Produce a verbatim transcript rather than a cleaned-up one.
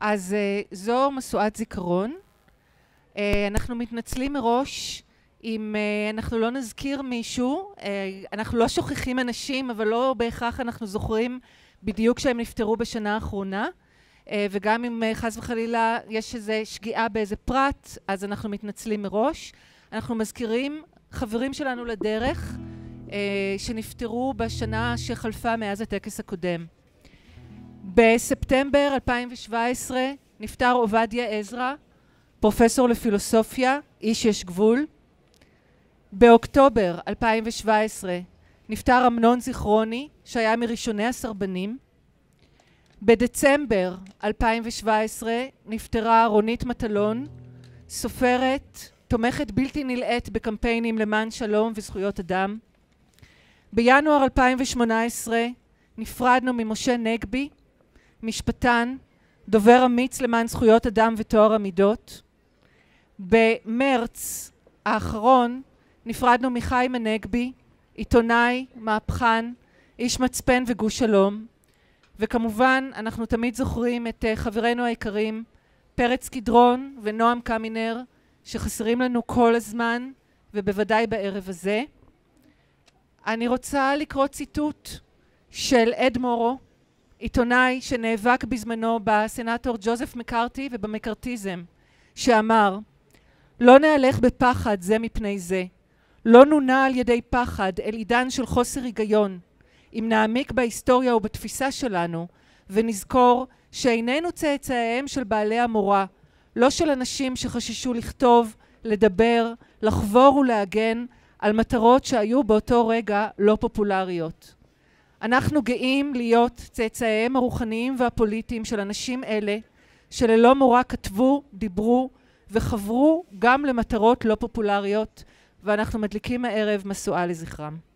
אז זו משואת זיכרון. אנחנו מתנצלים מראש אם אנחנו לא נזכיר מישהו. אנחנו לא שוכחים אנשים, אבל לא בהכרח אנחנו זוכרים בדיוק שהם נפטרו בשנה האחרונה. וגם אם חס וחלילה יש איזו שגיאה באיזה פרט, אז אנחנו מתנצלים מראש. אנחנו מזכירים חברים שלנו לדרך שנפטרו בשנה שחלפה מאז הטקס הקודם. בספטמבר אלפיים שבע עשרה נפטר עובדיה עזרא, פרופסור לפילוסופיה, איש יש גבול. באוקטובר אלפיים שבע עשרה נפטר אמנון זיכרוני, שהיה מראשוני הסרבנים. בדצמבר אלפיים שבע עשרה נפטרה רונית מטלון, סופרת, תומכת בלתי נלאית בקמפיינים למען שלום וזכויות אדם. בינואר אלפיים שמונה עשרה נפרדנו ממשה נגבי, משפטן, דובר אמיץ למען זכויות אדם וטוהר המידות. במרץ האחרון נפרדנו מחיים הנגבי, עיתונאי, מהפכן, איש מצפן וגוש שלום. וכמובן אנחנו תמיד זוכרים את חברינו היקרים פרץ קדרון ונועם קמינר, שחסרים לנו כל הזמן ובוודאי בערב הזה. אני רוצה לקרוא ציטוט של אד מורו, עיתונאי שנאבק בזמנו בסנאטור ג'וזף מקארתי ובמקארתיזם, שאמר: לא נהלך בפחד זה מפני זה, לא נונע על ידי פחד אל עידן של חוסר היגיון, אם נעמיק בהיסטוריה ובתפיסה שלנו ונזכור שאיננו צאצאיהם של בעלי המורה, לא של אנשים שחששו לכתוב, לדבר, לחבור ולהגן על מטרות שהיו באותו רגע לא פופולריות. אנחנו גאים להיות צאצאיהם הרוחניים והפוליטיים של אנשים אלה, שללא מורא כתבו, דיברו וחברו גם למטרות לא פופולריות, ואנחנו מדליקים הערב משואה לזכרם.